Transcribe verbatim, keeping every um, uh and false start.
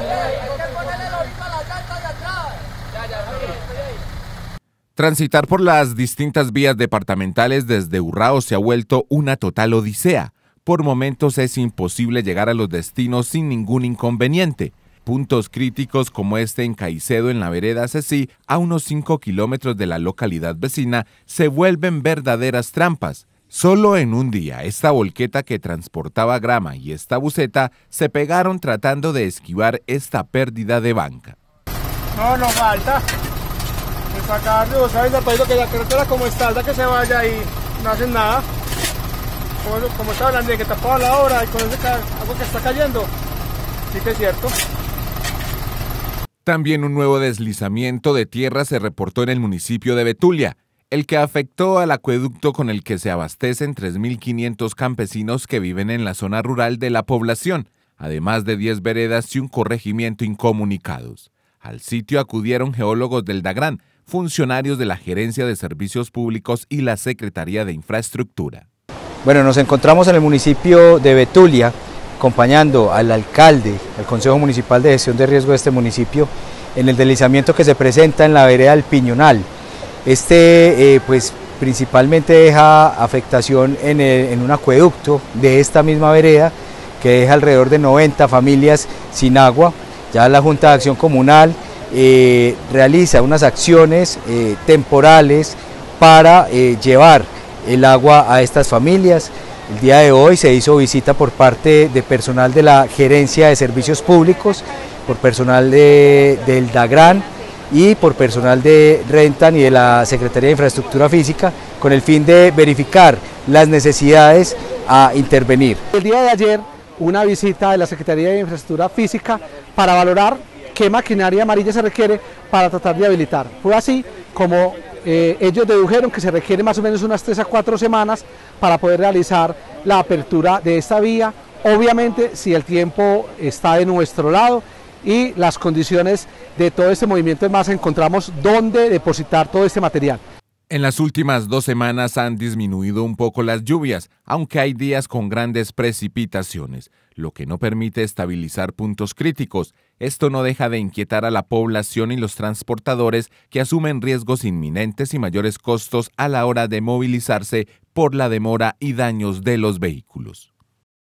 Transitar por las distintas vías departamentales desde Urrao se ha vuelto una total odisea. Por momentos es imposible llegar a los destinos sin ningún inconveniente. Puntos críticos como este en Caicedo, en la vereda Ceci, a unos cinco kilómetros de la localidad vecina, se vuelven verdaderas trampas. Solo en un día, esta volqueta que transportaba grama y esta buseta se pegaron tratando de esquivar esta pérdida de banca. No, no falta. Pues acá, ¿sabes? Que la carretera como está, hasta que se vaya y no hacen nada. Como, como está hablando de que tapaba la obra y con ese agua que está cayendo. Sí que es cierto. También un nuevo deslizamiento de tierra se reportó en el municipio de Betulia, el que afectó al acueducto con el que se abastecen tres mil quinientos campesinos que viven en la zona rural de la población, además de diez veredas y un corregimiento incomunicados. Al sitio acudieron geólogos del DAGRAN, funcionarios de la Gerencia de Servicios Públicos y la Secretaría de Infraestructura. Bueno, nos encontramos en el municipio de Betulia, acompañando al alcalde, al Consejo Municipal de Gestión de Riesgo de este municipio, en el deslizamiento que se presenta en la vereda del Piñonal. Este, eh, pues, principalmente deja afectación en, el, en un acueducto de esta misma vereda, que deja alrededor de noventa familias sin agua. Ya la Junta de Acción Comunal eh, realiza unas acciones eh, temporales para eh, llevar el agua a estas familias. El día de hoy se hizo visita por parte de personal de la Gerencia de Servicios Públicos, por personal de, del DAGRAN y por personal de Rentan y de la Secretaría de Infraestructura Física, con el fin de verificar las necesidades a intervenir. El día de ayer, una visita de la Secretaría de Infraestructura Física para valorar qué maquinaria amarilla se requiere para tratar de habilitar. Fue así como eh, ellos dedujeron que se requiere más o menos unas tres a cuatro semanas para poder realizar la apertura de esta vía, obviamente si el tiempo está de nuestro lado y las condiciones de todo este movimiento de masa, encontramos dónde depositar todo este material. En las últimas dos semanas han disminuido un poco las lluvias, aunque hay días con grandes precipitaciones, lo que no permite estabilizar puntos críticos. Esto no deja de inquietar a la población y los transportadores que asumen riesgos inminentes y mayores costos a la hora de movilizarse por la demora y daños de los vehículos.